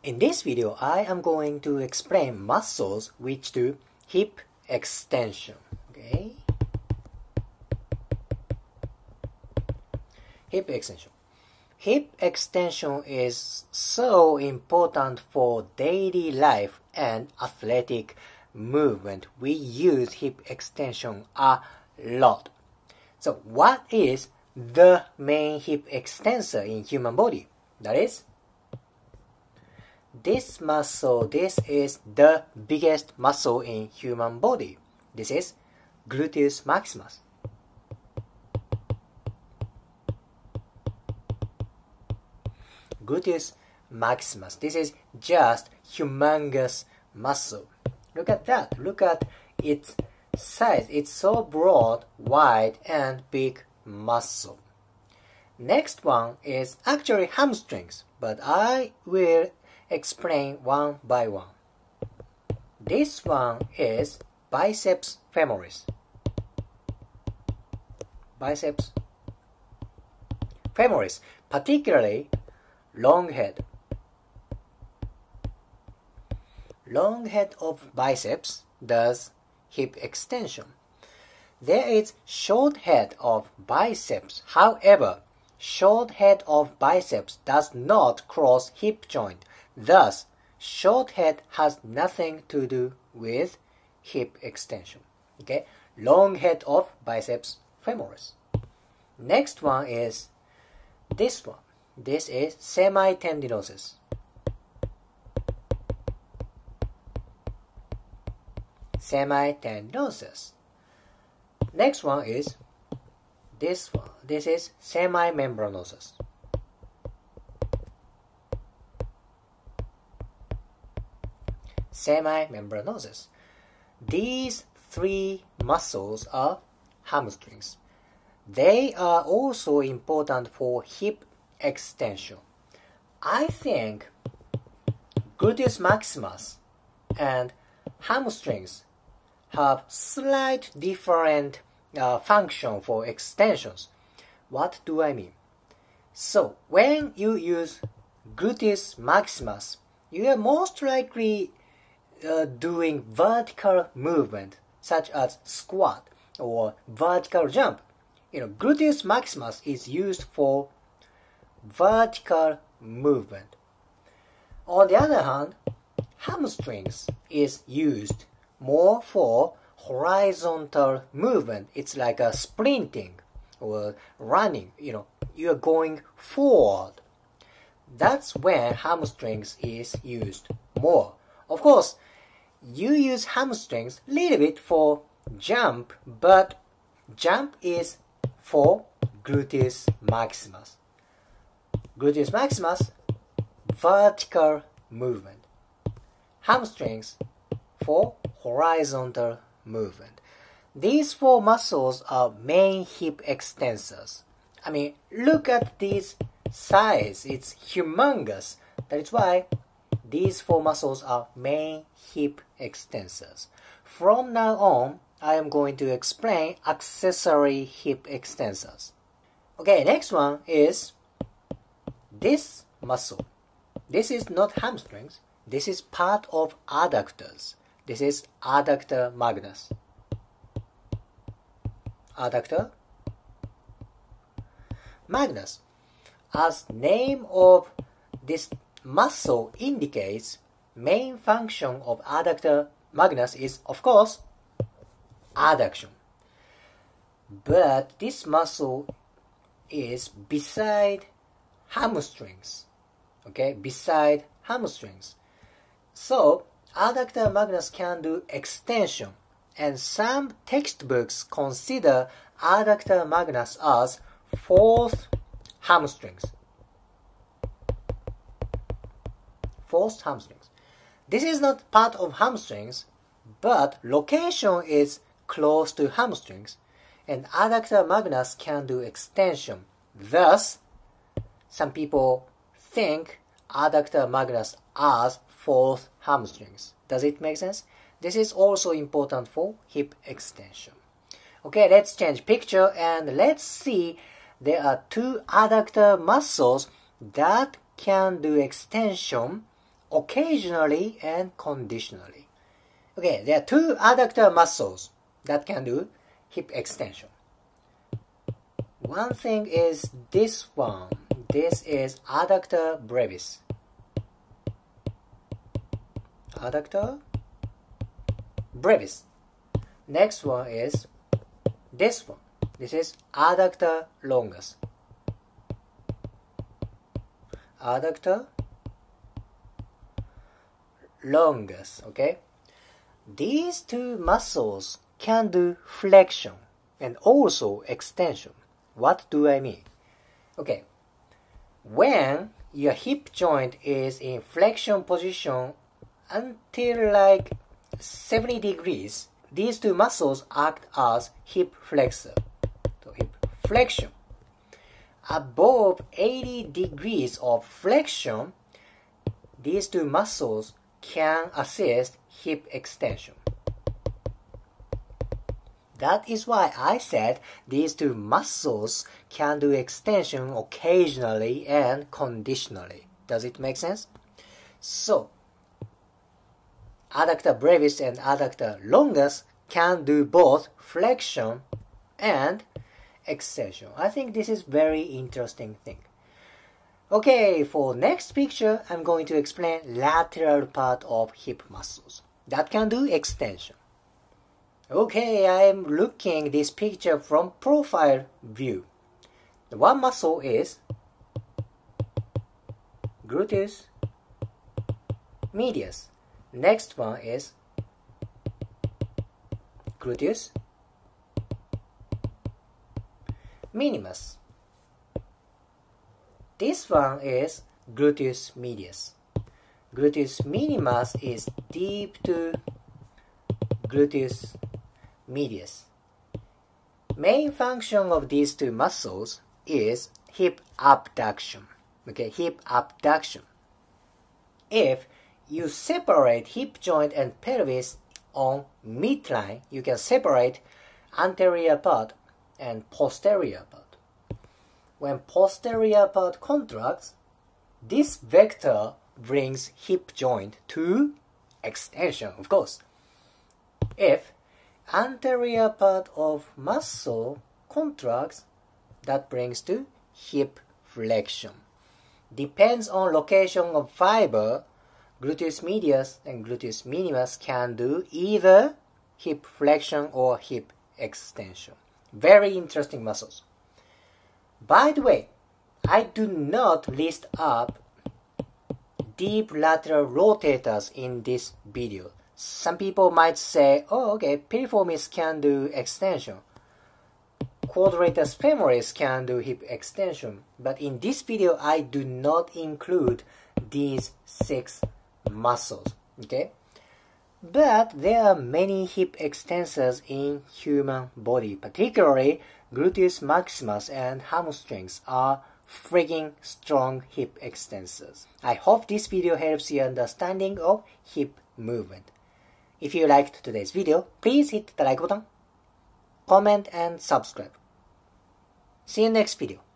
In this video, I am going to explain muscles which do hip extension. Okay? Hip extension. Hip extension is so important for daily life and athletic movement. We use hip extension a lot. So what is the main hip extensor in human body? That is this muscle. This is the biggest muscle in human body. This is gluteus maximus. Gluteus maximus. This is just humongous muscle. Look at that. Look at its size. It's so broad, wide, and big muscle. Next one is actually hamstrings, but I will explain one by one. This one is biceps femoris. Biceps femoris, particularly long head. Long head of biceps does hip extension. There is short head of biceps. However, short head of biceps does not cross hip joint. Thus, short head has nothing to do with hip extension. Okay, long head of biceps femoris. Next one is this one. This is semitendinosus. Semitendinosus. Next one is this one. This is semimembranosus. Semimembranosus. These three muscles are hamstrings. They are also important for hip extension. I think gluteus maximus and hamstrings have slight different function for extensions. What do I mean? So when you use gluteus maximus, you are most likely doing vertical movement such as squat or vertical jump. Gluteus maximus is used for vertical movement. On the other hand, hamstrings is used more for horizontal movement. It's like a sprinting or running. You are going forward. That's when hamstrings is used more. Of course, you use hamstrings a little bit for jump, but jump is for gluteus maximus. Gluteus maximus, vertical movement. Hamstrings for horizontal movement. These four muscles are main hip extensors. Look at this size. It's humongous. That is why these four muscles are main hip extensors. From now on, I am going to explain accessory hip extensors. Okay, next one is this muscle. This is not hamstrings. This is part of adductors. This is adductor magnus. Adductor magnus. As name of this muscle indicates, main function of adductor magnus is, of course, adduction. But this muscle is beside hamstrings. Okay, beside hamstrings. So, adductor magnus can do extension, and some textbooks consider adductor magnus as fourth hamstrings. Fourth hamstrings. This is not part of hamstrings, but location is close to hamstrings, and adductor magnus can do extension. Thus, some people think adductor magnus as fourth hamstrings. Does it make sense? This is also important for hip extension. Okay, let's change picture and let's see there are two adductor muscles that can do extension occasionally and conditionally. Okay, there are two adductor muscles that can do hip extension. One thing is this one. This is adductor brevis. Adductor brevis. Next one is this one. This is adductor longus. Adductor longus, okay? These two muscles can do flexion and also extension. What do I mean? Okay, when your hip joint is in flexion position until like 70 degrees, these two muscles act as hip flexor. So hip flexion. Above 80 degrees of flexion, these two muscles can assist hip extension. That is why I said these two muscles can do extension occasionally and conditionally. Does it make sense? So, adductor brevis and adductor longus can do both flexion and extension. I think this is very interesting thing. Okay, for next picture, I'm going to explain lateral part of hip muscles that can do extension. Okay, I am looking this picture from profile view. The one muscle is gluteus medius. Next one is gluteus minimus. This one is gluteus medius. Gluteus minimus is deep to gluteus medius. Main function of these two muscles is hip abduction. Okay, hip abduction. If you separate hip joint and pelvis on midline, you can separate anterior part and posterior part. When posterior part contracts, this vector brings hip joint to extension, of course. If anterior part of muscle contracts, that brings to hip flexion. Depends on location of fiber, gluteus medius and gluteus minimus can do either hip flexion or hip extension. Very interesting muscles. By the way, I do not list up deep lateral rotators in this video. Some people might say, oh okay, piriformis can do extension. Quadratus femoris can do hip extension. But in this video, I do not include these 6 muscles. Okay? But there are many hip extensors in human body, particularly gluteus maximus and hamstrings are freaking strong hip extensors. I hope this video helps your understanding of hip movement. If you liked today's video, please hit the like button, comment and subscribe. See you next video.